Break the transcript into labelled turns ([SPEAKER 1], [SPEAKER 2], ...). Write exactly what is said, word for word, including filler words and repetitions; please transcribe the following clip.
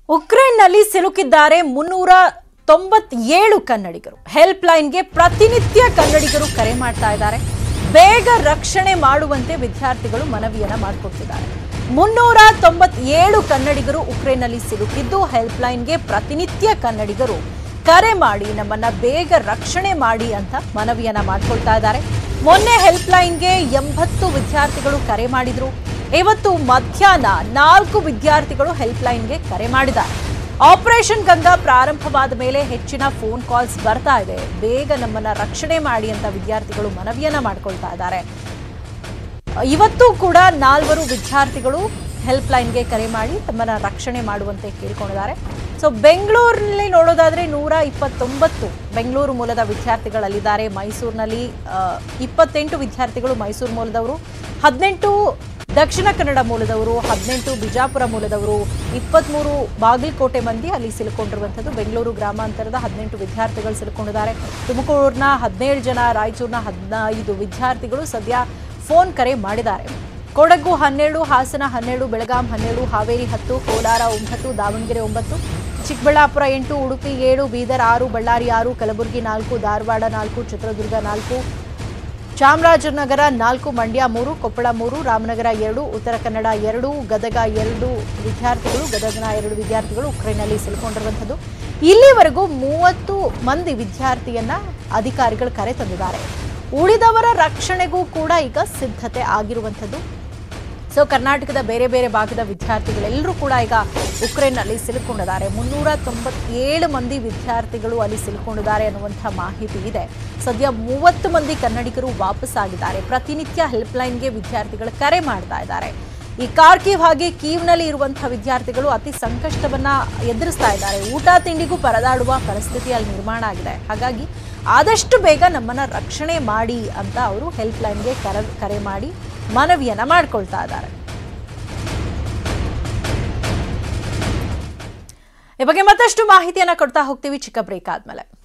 [SPEAKER 1] ಉಕ್ರೇನ್ನಲ್ಲಿ ಸಿಲುಕಿದ್ದಾರೆ ಮುನ್ನೂರ ತೊಂಬತ್ತೇಳು ಕನ್ನಡಿಗರು. ಹೆಲ್ಪ್ ಲೈನ್ಗೆ ಪ್ರತಿನಿತ್ಯ ಕನ್ನಡಿಗರು ಕರೆ ಮಾಡ್ತಾ ಇದ್ದಾರೆ. ಬೇಗ ರಕ್ಷಣೆ ಮಾಡುವಂತೆ ವಿದ್ಯಾರ್ಥಿಗಳು ಮನವಿಯನ್ನ ಮಾಡಿಕೊಟ್ಟಿದ್ದಾರೆ. ಮುನ್ನೂರ ತೊಂಬತ್ತೇಳು ಕನ್ನಡಿಗರು ಉಕ್ರೇನ್ನಲ್ಲಿ ಸಿಲುಕಿದ್ದು ಹೆಲ್ಪ್ ಲೈನ್ಗೆ ಪ್ರತಿನಿತ್ಯ ಕನ್ನಡಿಗರು ಕರೆ ಮಾಡಿ ನಮ್ಮನ್ನ ಬೇಗ ರಕ್ಷಣೆ ಮಾಡಿ ಅಂತ ಮನವಿಯನ್ನ ಮಾಡಿಕೊಳ್ತಾ ಇದ್ದಾರೆ. ಮೊನ್ನೆ ಹೆಲ್ಪ್ ಲೈನ್ಗೆ ಎಂಬತ್ತು ವಿದ್ಯಾರ್ಥಿಗಳು ಕರೆ ಮಾಡಿದ್ರು. ಇವತ್ತು ಮಧ್ಯಾಹ್ನ ನಾಲ್ಕು ವಿದ್ಯಾರ್ಥಿಗಳು ಹೆಲ್ಪ್ ಲೈನ್ಗೆ ಕರೆ ಮಾಡಿದ್ದಾರೆ. ಆಪರೇಷನ್ ಗಂಗಾ ಪ್ರಾರಂಭವಾದ ಮೇಲೆ ಹೆಚ್ಚಿನ ಫೋನ್ ಕಾಲ್ಸ್ ಬರ್ತಾ ಇದೆ. ಬೇಗ ನಮ್ಮನ್ನ ರಕ್ಷಣೆ ಮಾಡಿ ಅಂತ ವಿದ್ಯಾರ್ಥಿಗಳು ಮನವಿಯನ್ನ ಮಾಡಿಕೊಳ್ತಾ ಇದ್ದಾರೆ. ಇವತ್ತು ಕೂಡ ನಾಲ್ವರು ವಿದ್ಯಾರ್ಥಿಗಳು ಹೆಲ್ಪ್ ಲೈನ್ಗೆ ಕರೆ ಮಾಡಿ ತಮ್ಮನ್ನ ರಕ್ಷಣೆ ಮಾಡುವಂತೆ ಕೇಳಿಕೊಂಡಿದ್ದಾರೆ. ಸೊ ಬೆಂಗಳೂರಿನಲ್ಲಿ ನೋಡೋದಾದ್ರೆ ನೂರ ಇಪ್ಪತ್ತೊಂಬತ್ತು ಬೆಂಗಳೂರು ಮೂಲದ ವಿದ್ಯಾರ್ಥಿಗಳಲ್ಲಿದ್ದಾರೆ. ಮೈಸೂರಿನಲ್ಲಿ ಇಪ್ಪತ್ತೆಂಟು ವಿದ್ಯಾರ್ಥಿಗಳು ಮೈಸೂರು ಮೂಲದವರು, ಹದಿನೆಂಟು ದಕ್ಷಿಣ ಕನ್ನಡ ಮೂಲದವರು, ಹದಿನೆಂಟು ಬಿಜಾಪುರ ಮೂಲದವರು, ಇಪ್ಪತ್ಮೂರು ಬಾಗಲಕೋಟೆ ಮಂದಿ ಅಲ್ಲಿ ಸಿಲುಕೊಂಡಿರುವಂಥದ್ದು. ಬೆಂಗಳೂರು ಗ್ರಾಮಾಂತರದ ಹದಿನೆಂಟು ವಿದ್ಯಾರ್ಥಿಗಳು ಸಿಲುಕೊಂಡಿದ್ದಾರೆ. ತುಮಕೂರಿನ ಹದಿನೇಳು ಜನ, ರಾಯಚೂರಿನ ಹದಿನೈದು ವಿದ್ಯಾರ್ಥಿಗಳು ಸದ್ಯ ಫೋನ್ ಕರೆ ಮಾಡಿದ್ದಾರೆ. ಕೊಡಗು ಹನ್ನೆರಡು, ಹಾಸನ ಹನ್ನೆರಡು, ಬೆಳಗಾಂ ಹನ್ನೆರಡು, ಹಾವೇರಿ ಹತ್ತು, ಕೋಲಾರ ಒಂಬತ್ತು, ದಾವಣಗೆರೆ ಒಂಬತ್ತು, ಚಿಕ್ಕಬಳ್ಳಾಪುರ ಎಂಟು, ಉಡುಪಿ ಏಳು, ಬೀದರ್ ಆರು, ಬಳ್ಳಾರಿ ಆರು, ಕಲಬುರಗಿ ನಾಲ್ಕು, ಧಾರವಾಡ ನಾಲ್ಕು, ಚಿತ್ರದುರ್ಗ ನಾಲ್ಕು, ಚಾಮರಾಜನಗರ ನಾಲ್ಕು, ಮಂಡ್ಯ ಮೂರು, ಕೊಪ್ಪಳ ಮೂರು, ರಾಮನಗರ ಎರಡು, ಉತ್ತರ ಕನ್ನಡ ಎರಡು, ಗದಗ ಎರಡು ವಿದ್ಯಾರ್ಥಿಗಳು ಗದಗನ ಎರಡು ವಿದ್ಯಾರ್ಥಿಗಳು ಉಕ್ರೇನ್ನಲ್ಲಿ ಸಿಲುಕೊಂಡಿರುವಂಥದ್ದು. ಇಲ್ಲಿವರೆಗೂ ಮೂವತ್ತು ಮಂದಿ ವಿದ್ಯಾರ್ಥಿಯನ್ನ ಅಧಿಕಾರಿಗಳು ಕರೆ ತಂದಿದ್ದಾರೆ. ಉಳಿದವರ ರಕ್ಷಣೆಗೂ ಕೂಡ ಈಗ ಸಿದ್ಧತೆ ಆಗಿರುವಂಥದ್ದು. ಸೊ ಕರ್ನಾಟಕದ ಬೇರೆ ಬೇರೆ ಭಾಗದ ವಿದ್ಯಾರ್ಥಿಗಳೆಲ್ಲರೂ ಕೂಡ ಈಗ ಉಕ್ರೇನ್ನಲ್ಲಿ ಸಿಲುಕೊಂಡಿದ್ದಾರೆ. ಮುನ್ನೂರ ತೊಂಬತ್ತೇಳು ಮಂದಿ ವಿದ್ಯಾರ್ಥಿಗಳು ಅಲ್ಲಿ ಸಿಲುಕೊಂಡಿದ್ದಾರೆ ಅನ್ನುವಂಥ ಮಾಹಿತಿ ಇದೆ. ಸದ್ಯ ಮೂವತ್ತು ಮಂದಿ ಕನ್ನಡಿಗರು ವಾಪಸ್ ಆಗಿದ್ದಾರೆ. ಪ್ರತಿನಿತ್ಯ ಹೆಲ್ಪ್ ಲೈನ್ಗೆ ವಿದ್ಯಾರ್ಥಿಗಳು ಕರೆ ಮಾಡ್ತಾ ಇದ್ದಾರೆ. ಈ ಕಾರ್ಕಿವ್ ಹಾಗೆ ಕೀವ್ನಲ್ಲಿ ಇರುವಂತಹ ವಿದ್ಯಾರ್ಥಿಗಳು ಅತಿ ಸಂಕಷ್ಟವನ್ನ ಎದುರಿಸ್ತಾ ಇದ್ದಾರೆ. ಊಟ ತಿಂಡಿಗೂ ಪರದಾಡುವ ಪರಿಸ್ಥಿತಿ ಅಲ್ಲಿ ನಿರ್ಮಾಣ ಆಗಿದೆ. ಹಾಗಾಗಿ ಆದಷ್ಟು ಬೇಗ ನಮ್ಮನ್ನ ರಕ್ಷಣೆ ಮಾಡಿ ಅಂತ ಅವರು ಹೆಲ್ಪ್ ಲೈನ್ಗೆ ಕರೆ ಕರೆ ಮಾಡಿ ಮನವಿಯನ್ನ ಮಾಡ್ಕೊಳ್ತಾ ಇದ್ದಾರೆ. ಈ ಬಗ್ಗೆ ಮತ್ತಷ್ಟು ಮಾಹಿತಿಯನ್ನ ಕೊಡ್ತಾ ಹೋಗ್ತೀವಿ ಚಿಕ್ಕ ಬ್ರೇಕ್ ಆದ್ಮೇಲೆ.